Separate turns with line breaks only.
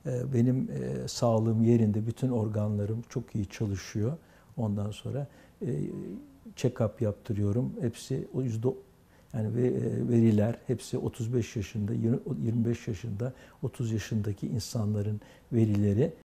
Benim sağlığım yerinde, bütün organlarım çok iyi çalışıyor. Ondan sonra check-up yaptırıyorum. Hepsi o yani veriler hepsi 35 yaşında, 25 yaşında, 30 yaşındaki insanların verileri.